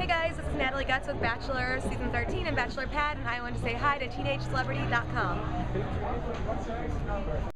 Hey guys, this is Natalie Getz with Bachelor Season 13 and Bachelor Pad, and I want to say hi to TeenageCelebrity.com.